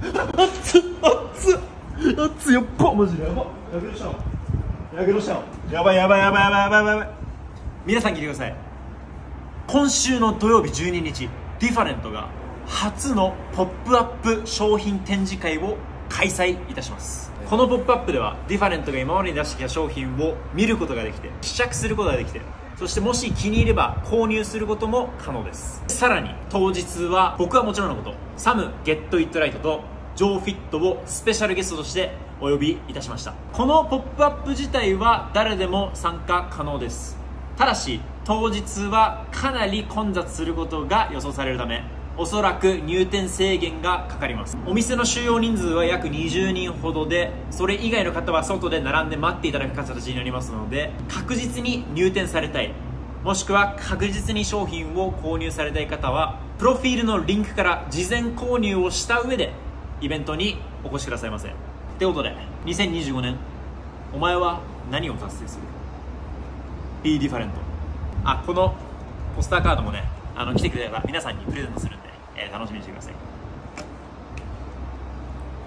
熱っ熱っ熱っ、やっばマジでやば。やけどしたのやけどしたの。やばいやばいやばいやばいやばいやばい。皆さん聞いてください。今週の土曜日12日、ディファレントが初のポップアップ商品展示会を開催いたします。このポップアップではディファレントが今までに出してきた商品を見ることができて、試着することができて、そしてもし気に入れば購入することも可能です。さらに当日は僕はもちろんのこと、サムゲットイットライトとジョーフィットをスペシャルゲストとしてお呼びいたしました。このポップアップ自体は誰でも参加可能です。ただし当日はかなり混雑することが予想されるため、おそらく入店制限がかかります。お店の収容人数は約20人ほどで、それ以外の方は外で並んで待っていただく形になりますので、確実に入店されたい、もしくは確実に商品を購入されたい方はプロフィールのリンクから事前購入をした上でイベントにお越しくださいませ。ってことで2025年お前は何を達成する？ Be Different。 このポスターカードもね、来てくれたら皆さんにプレゼントするんで、楽しみにしてください。